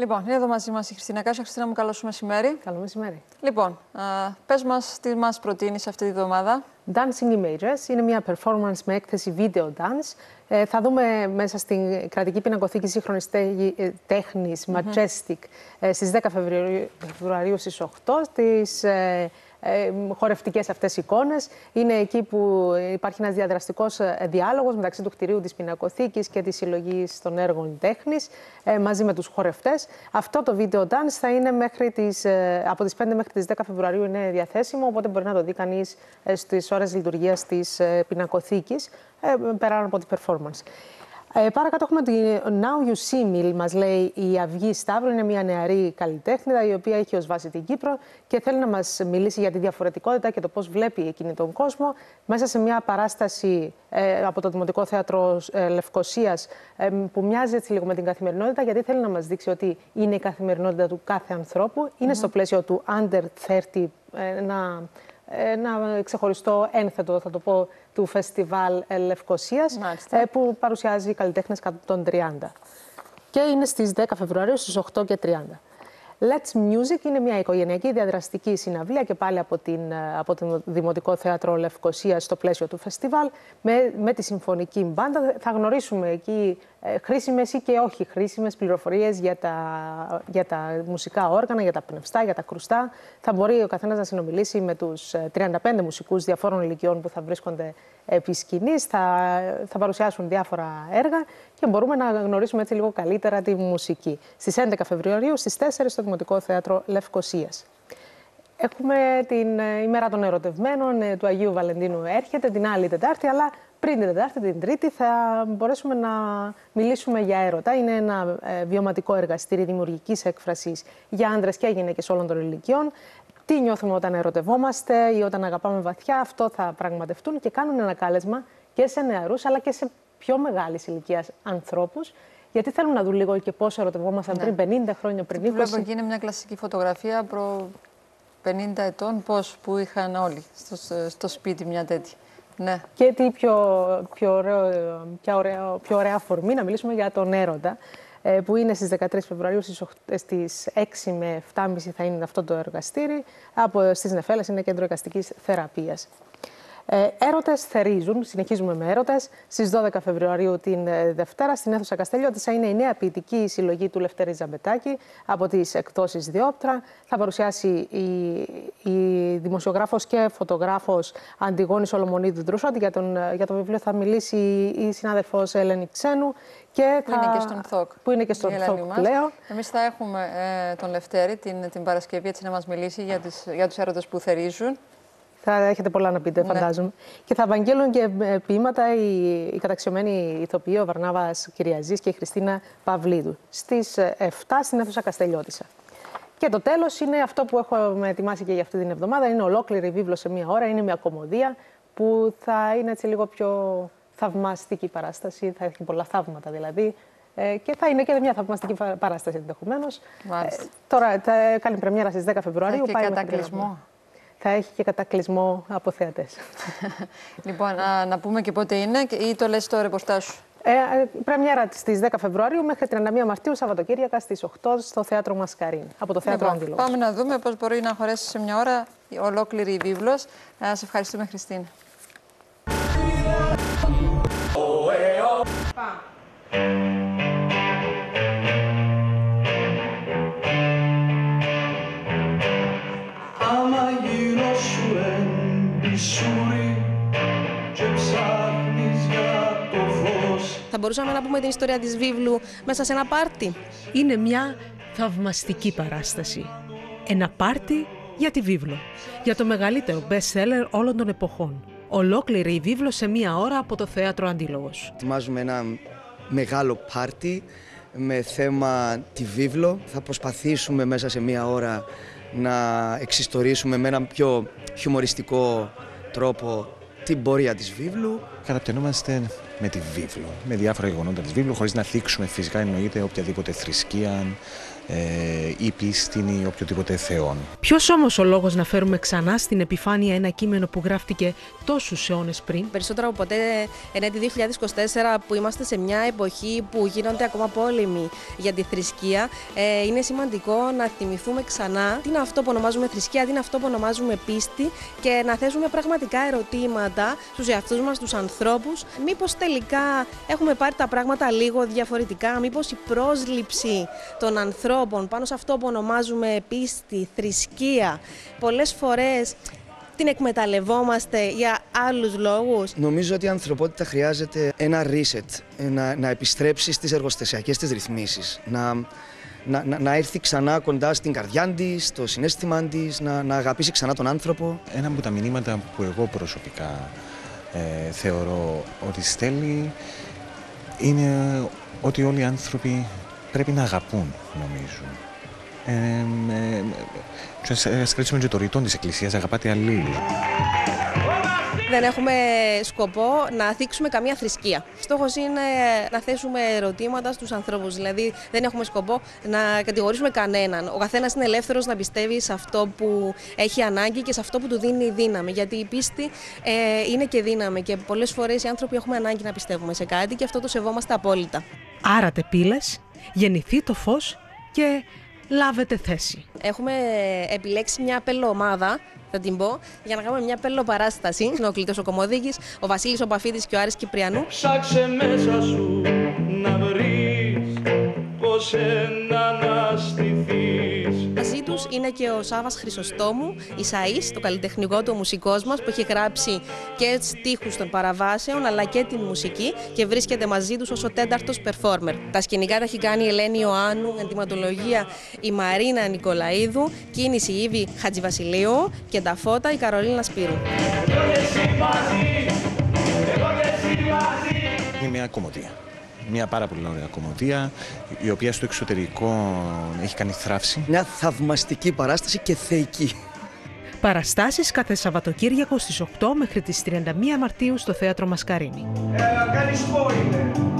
Λοιπόν, είναι εδώ μαζί μας η Χριστίνα Κάσια. Χριστίνα μου, καλό σου μεσημέρι. Καλό μεσημέρι. Λοιπόν, πες μας τι μας προτείνεις αυτή τη βδομάδα. Dancing Images είναι μια performance με έκθεση video dance. Θα δούμε μέσα στην κρατική πινακοθήκη σύγχρονης τέχνης Majestic στις 10 Φεβρουαρίου στις 8 τις χορευτικές αυτές εικόνες. Είναι εκεί που υπάρχει ένας διαδραστικός διάλογος μεταξύ του κτηρίου της πινακοθήκης και της συλλογής των έργων τέχνης μαζί με τους χορευτές. Αυτό το video dance θα είναι από τις 5 μέχρι τις 10 Φεβρουαρίου είναι διαθέσιμο, οπότε μπορεί να το δει κανείς στις ώρες λειτουργίας της πινακοθήκης πέρα από τη performance. Παρακάτω έχουμε τη Now You See Me, μας λέει η Αυγή Σταύρου. Είναι μια νεαρή καλλιτέχνηδα η οποία έχει ως βάση την Κύπρο και θέλει να μας μιλήσει για τη διαφορετικότητα και το πώς βλέπει εκείνη τον κόσμο μέσα σε μια παράσταση από το Δημοτικό Θέατρο Λευκωσίας που μοιάζει έτσι λίγο με την καθημερινότητα, γιατί θέλει να μας δείξει ότι είναι η καθημερινότητα του κάθε ανθρώπου. Είναι στο πλαίσιο του Under 30, ένα ξεχωριστό ένθετο, θα το πω, του Φεστιβάλ Λευκωσίας, που παρουσιάζει καλλιτέχνες κάτω των 30. Και είναι στις 10 Φεβρουαρίου στις 8:30. Let's Music είναι μια οικογενειακή διαδραστική συναυλία και πάλι από το Δημοτικό Θέατρο Λευκωσίας στο πλαίσιο του φεστιβάλ με τη συμφωνική μπάντα. Θα γνωρίσουμε εκεί χρήσιμες ή και όχι χρήσιμες πληροφορίες για τα μουσικά όργανα, για τα πνευστά, για τα κρουστά. Θα μπορεί ο καθένας να συνομιλήσει με τους 35 μουσικούς διαφόρων ηλικιών που θα βρίσκονται επί σκηνής, θα παρουσιάσουν διάφορα έργα και μπορούμε να γνωρίσουμε έτσι λίγο καλύτερα τη μουσική. Στις 11 Φεβρουαρίου, στις 4 στο Δημοτικό Θέατρο Λευκωσίας. Έχουμε την ημέρα των ερωτευμένων του Αγίου Βαλεντίνου έρχεται την άλλη Τετάρτη, αλλά πριν την Τετάρτη, την Τρίτη, θα μπορέσουμε να μιλήσουμε για έρωτα. Είναι ένα βιωματικό εργαστήρι δημιουργικής έκφρασης για άντρες και γυναίκες όλων των ηλικιών. Τι νιώθουμε όταν ερωτευόμαστε ή όταν αγαπάμε βαθιά, αυτό θα πραγματευτούν και κάνουν ένα κάλεσμα και σε νεαρούς αλλά και σε πιο μεγάλης ηλικίας ανθρώπους, γιατί θέλουν να δουν λίγο και πώς ερωτευόμασταν πριν 50 χρόνια, πριν 20. Βλέπω εκεί είναι μια κλασική φωτογραφία προ 50 ετών, που είχαν όλοι στο σπίτι μια τέτοια. Ναι. Και τι πιο ωραία αφορμή να μιλήσουμε για τον έρωτα, που είναι στις 13 Φεβρουαρίου στις 6 με 7.30 θα είναι αυτό το εργαστήρι. Στις Νεφέλες είναι κέντρο εικαστικής θεραπείας. Έρωτες θερίζουν, συνεχίζουμε με έρωτες. Στις 12 Φεβρουαρίου την Δευτέρα στην αίθουσα Καστελιώτισσα είναι η νέα ποιητική συλλογή του Λευτέρη Ζαμπετάκη από τις εκδόσεις Διόπτρα. Θα παρουσιάσει η δημοσιογράφος και φωτογράφος Αντιγόνη Σολομονίδου Ντρουσότη. Για το βιβλίο θα μιλήσει η συνάδελφος Ελένη Ξένου. Που είναι και στον ΘΟΚ πλέον. Εμείς θα έχουμε τον Λευτέρη την Παρασκευή έτσι να μας μιλήσει για τους έρωτες που θερίζουν. Θα έχετε πολλά να πείτε, φαντάζομαι. Και θα απαγγέλουν και ποίηματα οι καταξιωμένοι ηθοποιοί, ο Βαρνάβας Κυριαζής και η Χριστίνα Παυλίδου. Στις 7 στην αίθουσα Καστελιώτισσα. Και το τέλος είναι αυτό που έχουμε ετοιμάσει και για αυτή την εβδομάδα. Είναι ολόκληρη βίβλο σε μία ώρα. Είναι μια κομμωδία που θα είναι έτσι λίγο πιο θαυμαστική παράσταση. Θα έχει πολλά θαύματα δηλαδή. Και θα είναι και μια θαυμαστική παράσταση ενδεχομένως. Τώρα θα κάνει πρεμιέρα στις 10 Φεβρουαρίου. Θα έχει και κατακλυσμό. Θα έχει και κατακλυσμό από θεατές. Λοιπόν, να πούμε και πότε είναι ή το λες στο ρεπορτάζ σου. Πρεμιέρα στις 10 Φεβρουαρίου μέχρι 31 Μαρτίου, Σαββατοκύριακα στις 8 στο Θέατρο Μασκαρίν, από το Θέατρο Αντίλογος. Πάμε να δούμε πώς μπορεί να χωρέσει σε μια ώρα ολόκληρη η βίβλος. Σε ευχαριστούμε, Χριστίνα. Θα μπορούσαμε να πούμε την ιστορία της βίβλου μέσα σε ένα πάρτι. Είναι μια θαυμαστική παράσταση. Ένα πάρτι για τη βίβλο. Για το μεγαλύτερο best-seller όλων των εποχών. Ολόκληρη η βίβλο σε μία ώρα από το Θέατρο Αντίλογος. Ετοιμάζουμε ένα μεγάλο πάρτι με θέμα τη βίβλο. Θα προσπαθήσουμε μέσα σε μία ώρα να εξιστορήσουμε με έναν πιο χιουμοριστικό τρόπο την πορεία της βίβλου. Καταπτυνόμαστε με τη βίβλο, με διάφορα γεγονότα της βίβλου, χωρίς να θίξουμε φυσικά εννοείται οποιαδήποτε θρησκεία ή πίστη ή οποιοδήποτε θεόν. Ποιος όμως ο λόγος να φέρουμε ξανά στην επιφάνεια ένα κείμενο που γράφτηκε τόσους αιώνες πριν? Περισσότερο από ποτέ εν έτη 2024 που είμαστε σε μια εποχή που γίνονται ακόμα πόλεμοι για τη θρησκεία, είναι σημαντικό να θυμηθούμε ξανά τι είναι αυτό που ονομάζουμε θρησκεία, τι είναι αυτό που ονομάζουμε πίστη και να θέσουμε πραγματικά ερωτήματα στους εαυτούς μας, στους ανθρώπους. Μήπως τελικά έχουμε πάρει τα πράγματα λίγο διαφορετικά, μήπως η πρόσληψη των ανθρώπων πάνω σε αυτό που ονομάζουμε πίστη, θρησκεία, πολλές φορές την εκμεταλλευόμαστε για άλλους λόγους. Νομίζω ότι η ανθρωπότητα χρειάζεται ένα reset, να επιστρέψει στις εργοστασιακές της ρυθμίσεις, να έρθει ξανά κοντά στην καρδιά της, στο συναίσθημα της, να αγαπήσει ξανά τον άνθρωπο. Ένα από τα μηνύματα που εγώ προσωπικά θεωρώ ότι στέλνει είναι ότι όλοι οι άνθρωποι πρέπει να αγαπούν, νομίζω. Ας κρατήσουμε και το ρητό της Εκκλησίας, αγαπάτε αλλήλους. Δεν έχουμε σκοπό να θίξουμε καμία θρησκεία. Στόχος είναι να θέσουμε ερωτήματα στους ανθρώπους. Δηλαδή, δεν έχουμε σκοπό να κατηγορήσουμε κανέναν. Ο καθένας είναι ελεύθερος να πιστεύει σε αυτό που έχει ανάγκη και σε αυτό που του δίνει δύναμη. Γιατί η πίστη είναι και δύναμη. Και πολλές φορές οι άνθρωποι έχουμε ανάγκη να πιστεύουμε σε κάτι και αυτό το σεβόμαστε απόλυτα. Άρατε πύλες, γεννηθεί το φως και λάβετε θέση. Έχουμε επιλέξει μια πελοομάδα, θα την πω, για να κάνουμε μια πελοπαράσταση. Είναι ο Κλήτος ο Κομμωδίκης, ο Βασίλης ο Παφίδης και ο Άρης Κυπριανού. Ψάξε μέσα σου να βρεις πως αναστηθείς. Μαζί τους είναι και ο Σάββας Χρυσοστόμου, Ισαΐς, το καλλιτεχνικό του μουσικός μας, που έχει γράψει και στίχους των παραβάσεων αλλά και την μουσική και βρίσκεται μαζί τους ως ο τέταρτος performer. Τα σκηνικά τα έχει κάνει η Ελένη Ιωάννου, ενδυματολογία η Μαρίνα Νικολαίδου, κίνηση η Ήβη Χατζηβασιλείου και τα φώτα η Καρολίνα Σπύρου. Είναι μια κομμωδία. Μια πάρα πολύ ωραία κομμωδία, η οποία στο εξωτερικό έχει κάνει θράψη. Μια θαυμαστική παράσταση και θεϊκή. Παραστάσεις κάθε Σαββατοκύριακο στις 8 μέχρι τις 31 Μαρτίου στο Θέατρο Μασκαρίνη. Καλή σπόρη.